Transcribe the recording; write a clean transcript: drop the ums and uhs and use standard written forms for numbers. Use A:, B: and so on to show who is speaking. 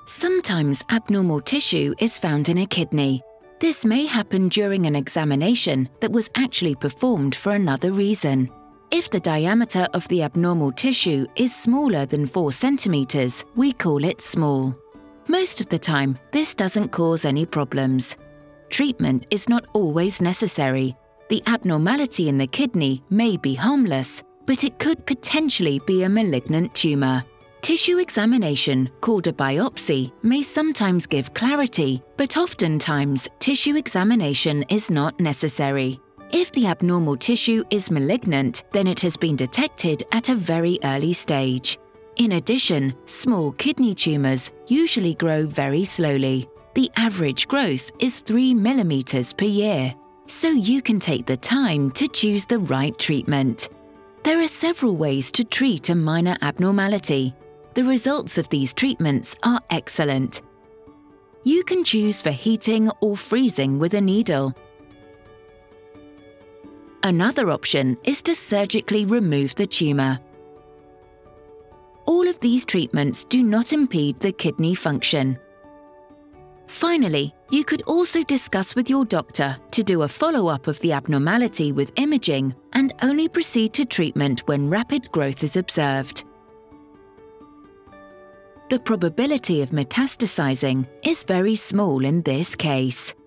A: Sometimes abnormal tissue is found in a kidney. This may happen during an examination that was actually performed for another reason. If the diameter of the abnormal tissue is smaller than 4 centimeters, we call it small. Most of the time, this doesn't cause any problems. Treatment is not always necessary. The abnormality in the kidney may be harmless, but it could potentially be a malignant tumor. Tissue examination, called a biopsy, may sometimes give clarity, but oftentimes tissue examination is not necessary. If the abnormal tissue is malignant, then it has been detected at a very early stage. In addition, small kidney tumors usually grow very slowly. The average growth is 3 millimeters per year, so you can take the time to choose the right treatment. There are several ways to treat a minor abnormality. The results of these treatments are excellent. You can choose for heating or freezing with a needle. Another option is to surgically remove the tumor. All of these treatments do not impede the kidney function. Finally, you could also discuss with your doctor to do a follow-up of the abnormality with imaging and only proceed to treatment when rapid growth is observed. The probability of metastasizing is very small in this case.